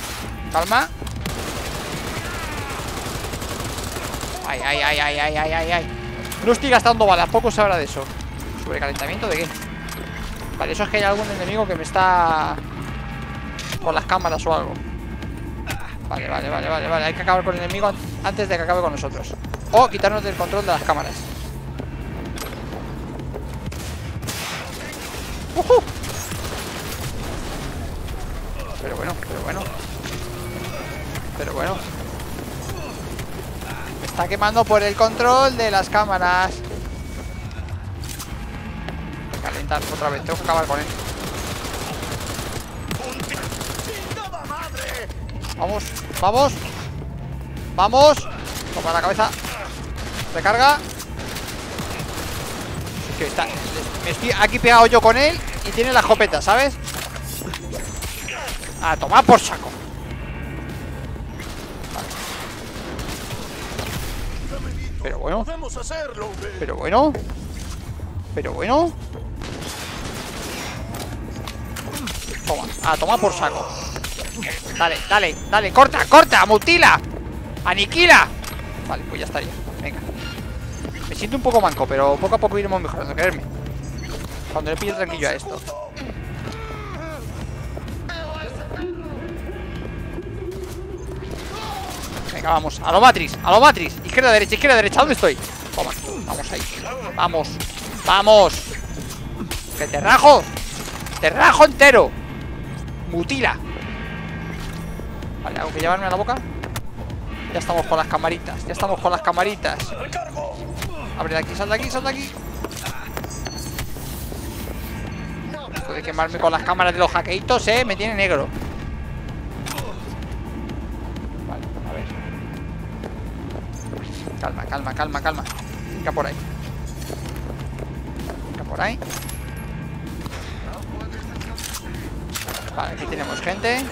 Ay. No estoy gastando balas, poco se habla de eso. ¿Sobrecalentamiento de qué? Vale, eso es que hay algún enemigo que me está... con las cámaras o algo. Vale. Hay que acabar con el enemigo antes de que acabe con nosotros. O quitarnos del control de las cámaras. Pero bueno. Me está quemando por el control de las cámaras. Calentar otra vez, tengo que acabar con él. Vamos. Toma la cabeza. Recarga. Es que me estoy aquí pegado yo con él y tiene la escopeta, ¿sabes? A tomar por saco. Vale. Pero bueno. Podemos hacerlo. Pero bueno. Toma, a tomar por saco. Dale, corta, mutila. Aniquila. Vale, pues ya estaría. Venga. Me siento un poco manco, pero poco a poco iremos mejorando, creerme. Cuando le pillo tranquillo a esto. Venga, vamos. A lo Matrix, a lo Matrix. Izquierda, derecha. ¿Dónde estoy? Toma, vamos ahí. Vamos, vamos. Que te rajo. Te rajo entero. Mutila. Vale, ¿hago que llevarme a la boca? Ya estamos con las camaritas. Ya estamos con las camaritas. Abre de aquí, sal de aquí, sal de aquí. Esto de quemarme con las cámaras de los hackeitos, me tiene negro. Vale, a ver. Calma, calma, calma, calma. Venga por ahí. Venga por ahí. Vale, aquí tenemos gente.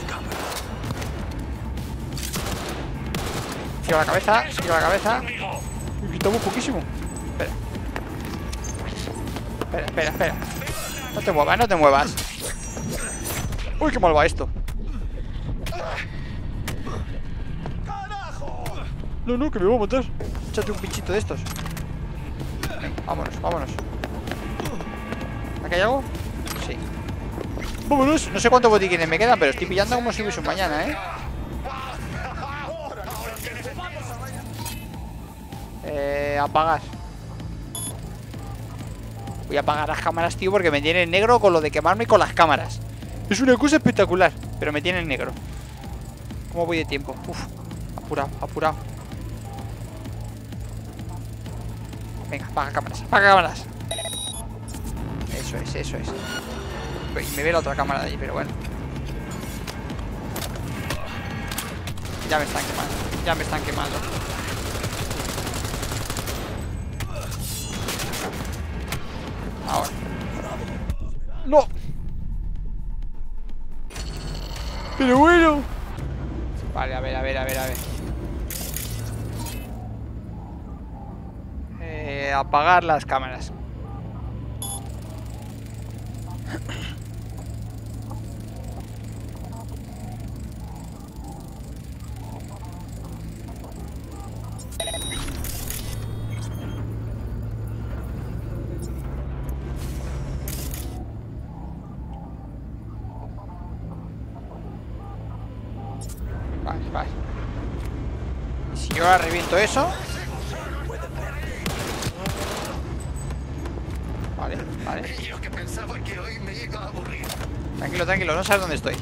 Tiro la cabeza, tiro la cabeza. Uy, está muy poquísimo. Espera. Espera, espera, espera. No te muevas, no te muevas. Uy, qué mal va esto. No, no, que me voy a matar. Échate un pinchito de estos. Venga, vámonos, vámonos. ¿Aquí hay algo? Sí. Vámonos. No sé cuántos botiquines me quedan, pero estoy pillando como si hubiese un mañana, apagar. Voy a apagar las cámaras, tío, porque me tiene en negro con lo de quemarme con las cámaras. Es una cosa espectacular, pero me tiene en negro. ¿Cómo voy de tiempo? Uf, apurado, apurado. Venga, apaga cámaras, apaga cámaras. Eso es, eso es. Y me ve la otra cámara de allí, pero bueno. Ya me están quemando, ya me están quemando. Ahora. ¡No! Pero bueno. Vale, a ver, a ver, a ver, a ver. Apagar las cámaras. Vale, vale. Y si yo ahora reviento eso. Vale, vale. Tranquilo, tranquilo, no sabes dónde estoy.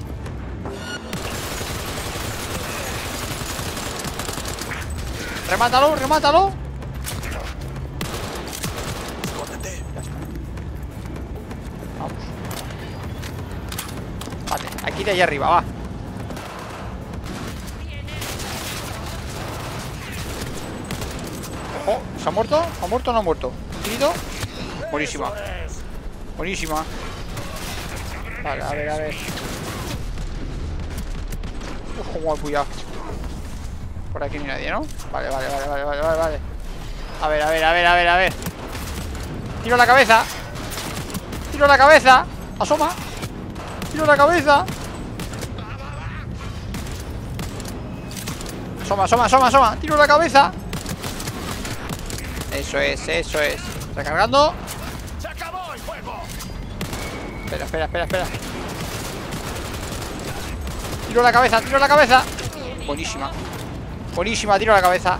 Remátalo, remátalo. Ya está. Vamos. Vale, aquí de allá arriba, va. Ojo, ¿se ha muerto? ¿Ha muerto o no ha muerto? ¿Un tirito? Buenísima. Buenísima. Vale, a ver, a ver. Uf, cómo he puyado. Por aquí no hay nadie, ¿no? Vale, vale, vale, vale, vale, vale, vale. A ver, a ver, a ver, a ver, a ver. Tiro la cabeza. Tiro la cabeza. Asoma. Tiro la cabeza. Asoma, asoma, asoma, asoma. Tiro la cabeza. Eso es, eso es. Recargando. ¡Se acabó el juego! Espera, espera, espera, espera. Tiro la cabeza, tiro la cabeza. Buenísima. Buenísima, tiro la cabeza.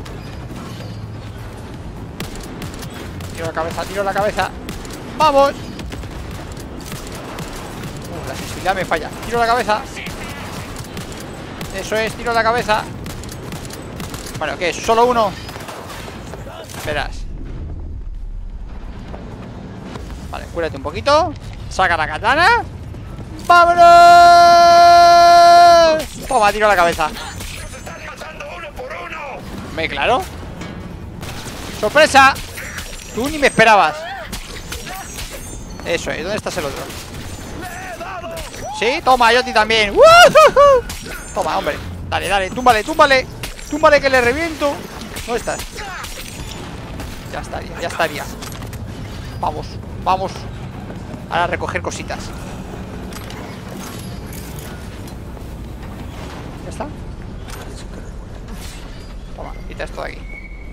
Tiro la cabeza, tiro la cabeza. ¡Vamos! La sensibilidad me falla. Tiro la cabeza. Eso es, tiro la cabeza. Bueno, ¿qué es? ¿Solo uno? Verás. Vale, cúrate un poquito. Saca la katana. ¡Vámonos! Toma, tiro la cabeza. Me claro. ¡Sorpresa! Tú ni me esperabas. Eso es, ¿dónde estás el otro? Sí, toma, yo a ti también. ¡Woohoo! Toma, hombre. Dale, dale, túmbale, túmbale. Túmbale que le reviento. ¿Dónde estás? Ya estaría, ya estaría. Vamos, vamos. Ahora a recoger cositas. ¿Ya está? Toma, quita esto de aquí.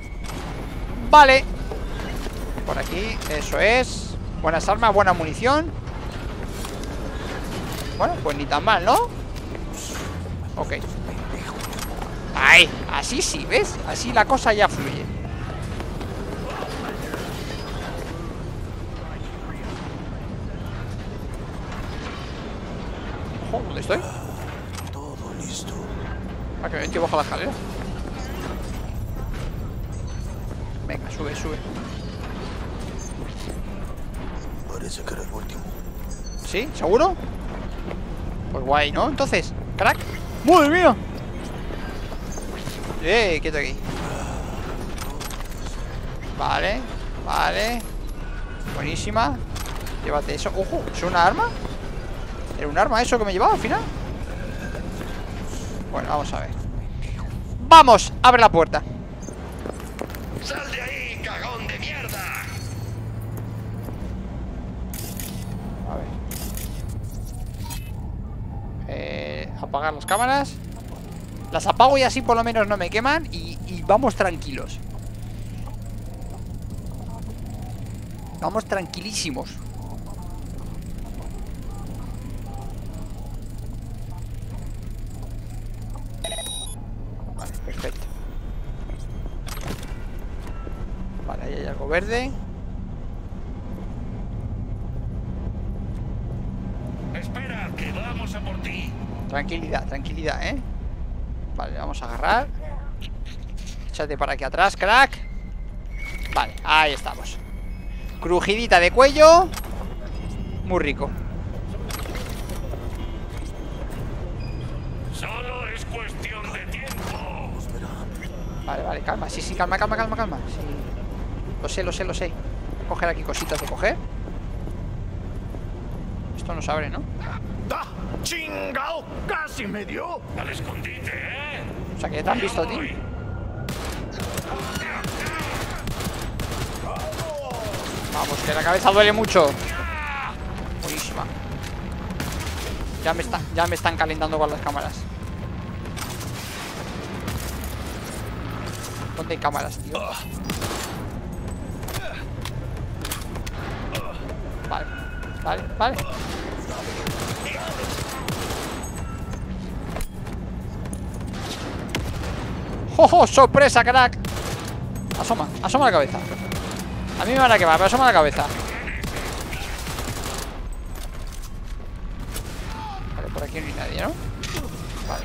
Vale. Por aquí, eso es. Buenas armas, buena munición. Bueno, pues ni tan mal, ¿no? Ok. Ahí, así sí, ¿ves? Así la cosa ya fluye. Ojo, ¿dónde estoy? Todo listo. Ah, que me metí bajo la escalera. Venga, sube, sube. Parece que era el último. ¿Sí? ¿Seguro? Pues guay, ¿no? Entonces, crack. ¡Madre mía! Quieto aquí. Vale, vale. Buenísima. Llévate eso. ¡Ojo! ¿Es una arma? ¿Era un arma eso que me llevaba al final? Bueno, vamos a ver. ¡Vamos! ¡Abre la puerta! ¡Sal de ahí, cagón de mierda! A ver. Apagar las cámaras. Las apago y así por lo menos no me queman. Y vamos tranquilos. Vamos tranquilísimos. Vale, perfecto. Vale, ahí hay algo verde. Espera, que vamos a por ti. Tranquilidad, tranquilidad, ¿eh? Vale, vamos a agarrar. Échate para aquí atrás, crack. Vale, ahí estamos. Crujidita de cuello. Muy rico. Solo es cuestión de tiempo. Vale, vale, calma. Sí, sí, calma, calma, calma, calma. Sí. Lo sé, lo sé, lo sé. Voy a coger aquí cositas de coger. Esto no se abre, ¿no? ¡Ah! ¡Chingao! ¡Casi me dio! Al escondite, ¿eh? O sea, que ya te han visto a ti. Vamos, que la cabeza duele mucho. Buenísima. Ya me están calentando con las cámaras. ¿Dónde hay cámaras, tío? Vale, vale, vale. ¡Oh, sorpresa, crack! Asoma, asoma la cabeza. A mí me van a quemar, pero asoma la cabeza. Vale, por aquí no hay nadie, ¿no? Vale.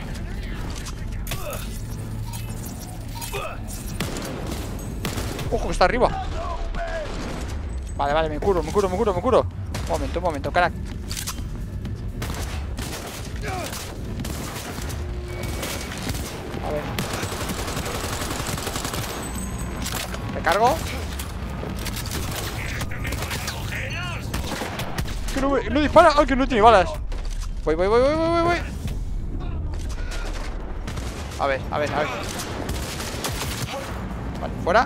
¡Ojo, que está arriba! Vale, vale, me curo, me curo, me curo, me curo. Un momento, crack. A ver. Recargo. Que no dispara. ¡Ah, que no tiene balas! Voy. A ver. Vale, fuera.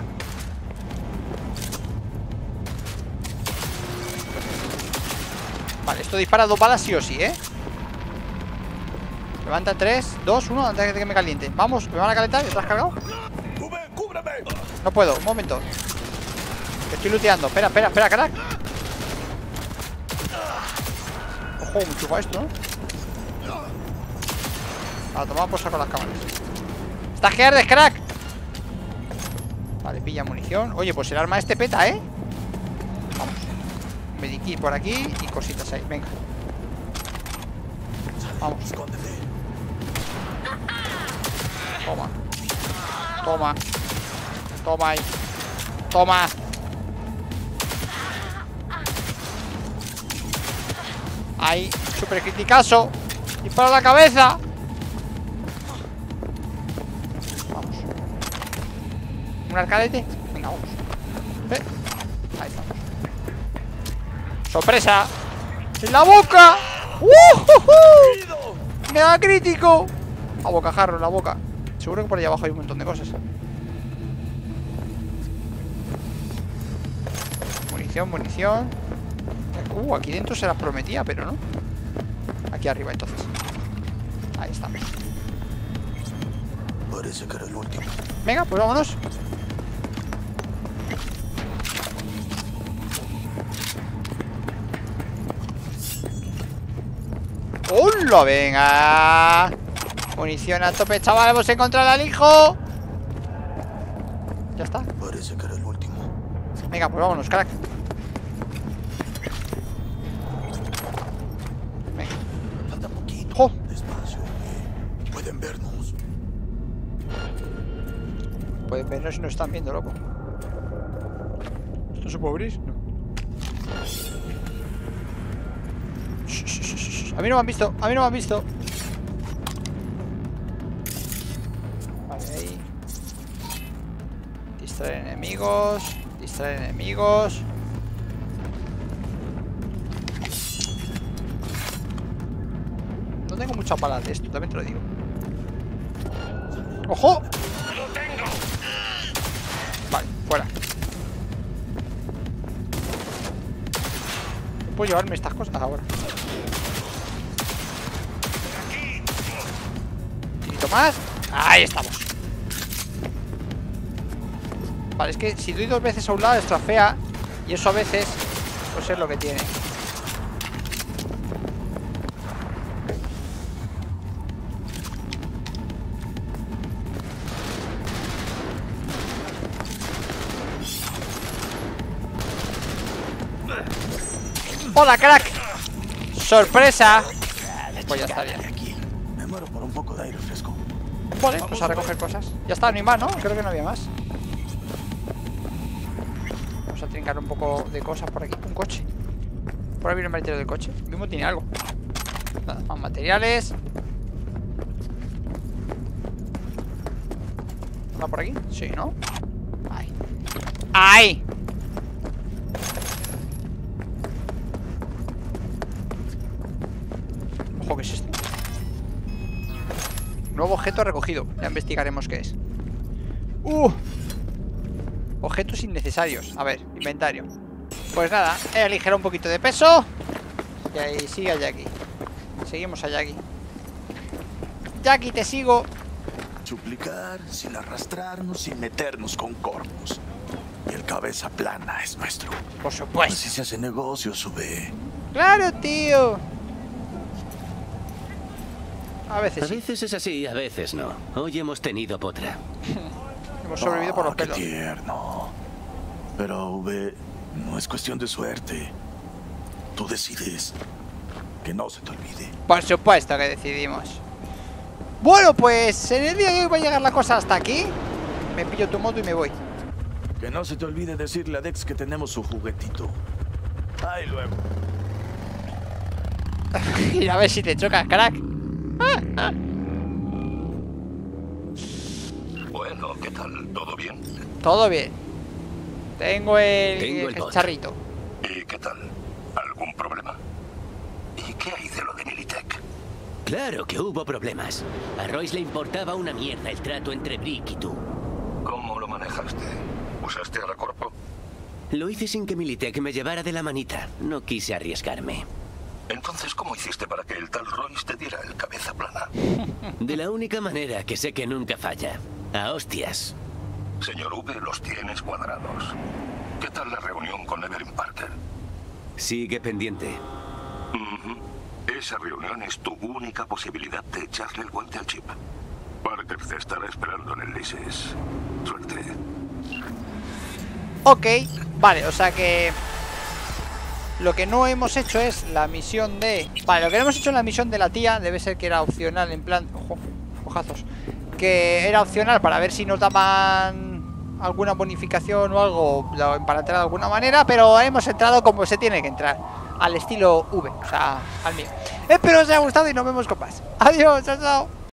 Vale, esto dispara 2 balas sí o sí, ¿eh? Levanta 3, 2, 1 antes de que me caliente. Vamos, me van a calentar. ¿Te has cargado? ¡Cúbreme! No puedo, un momento. Estoy looteando. Espera, crack. Ojo, me chupa esto, ¿no? Vale, tomamos por saco las cámaras. ¡Estás que ardes, crack! Vale, pilla munición. Oye, pues el arma este peta, ¿eh? Vamos. Medikit por aquí y cositas ahí. Venga. Vamos. Toma ahí. Toma. Ahí. Super criticazo. Dispara la cabeza. Vamos. ¿Un arcadete? Venga, vamos. Ahí estamos. ¡Sorpresa! ¡En la boca! ¡Mega crítico! A bocajarro en la boca. Seguro que por ahí abajo hay un montón de cosas. Munición. Aquí dentro se las prometía, pero no. Aquí arriba, entonces. Ahí estamos. Parece que era el último. Venga, pues vámonos. ¡Hola! Venga. Munición a tope, chaval. Hemos encontrado al hijo. Ya está. Parece que era el último. Venga, pues vámonos, crack. Venga. Falta poquito. ¡Jo! Despacio. Pueden vernos. Pueden vernos si nos están viendo, loco. ¿Esto se puede abrir? No. A mí no me han visto, a mí no me han visto. Vale, ahí. Distraer enemigos. Distraer enemigos. No tengo muchas balas de esto, también te lo digo. ¡Ojo! Vale, fuera. ¿No puedo llevarme estas cosas ahora? Un poquito más. Ahí estamos. Vale, es que si doy 2 veces a un lado estrafea. Y eso a veces pues es lo que tiene. ¡Hola, crack! ¡Sorpresa! Pues ya estaría. Aquí. Me muero por un poco de aire fresco. Vale, pues a recoger cosas. Ya está, no hay más, ¿no? Creo que no había más. Vamos a trincar un poco de cosas por aquí. Un coche. Por ahí viene el maletero del coche. El mismo tiene algo. Nada, más materiales. ¿Está por aquí? Sí, ¿no? ¡Ahí! ¡Ahí! Ojo, ¿qué es esto? Nuevo objeto recogido. Ya investigaremos qué es. Objetos innecesarios. A ver, inventario. Pues nada, he aligerado un poquito de peso. Y ahí sigue a Jackie. Seguimos a Jackie. Jackie, te sigo. Suplicar, sin arrastrarnos, sin meternos con corvos. Y el cabeza plana es nuestro. Por supuesto. Así se hace negocio, sube. Claro, tío. A veces A sí. veces es así, a veces no. Hoy hemos tenido potra. Hemos sobrevivido por los qué pelos. tierno. Pero, V, no es cuestión de suerte. Tú decides. Que no se te olvide. Por supuesto que decidimos. Bueno, pues en el día de hoy va a llegar la cosa hasta aquí. Me pillo tu moto y me voy. Que no se te olvide decirle a Dex que tenemos su juguetito. Ahí luego. Y a ver si te chocas, crack. Bueno, ¿qué tal? ¿Todo bien? Todo bien. Tengo el bot. charrito. ¿Y qué tal? ¿Algún problema? ¿Y qué hay de lo de Militech? Claro que hubo problemas. A Royce le importaba una mierda el trato entre Brick y tú. ¿Cómo lo manejaste? ¿Usaste a la corpo? Lo hice sin que Militech me llevara de la manita. No quise arriesgarme. Entonces, ¿cómo hiciste para que el tal Royce te diera el cabeza plana? De la única manera que sé que nunca falla. A hostias. Señor V, los tienes cuadrados. ¿Qué tal la reunión con Evelyn Parker? Sigue pendiente. Esa reunión es tu única posibilidad de echarle el guante al chip. Parker te estará esperando en el Lysis. Suerte. Ok, vale, o sea que lo que no hemos hecho es la misión de... Vale, lo que no hemos hecho en la misión de la tía debe ser que era opcional, en plan... Ojo, ojazos. Que era opcional para ver si nos daban alguna bonificación o algo para entrar de alguna manera, pero hemos entrado como se tiene que entrar, al estilo V, o sea, al mío. Espero os haya gustado y nos vemos con más. Adiós, chao, chao.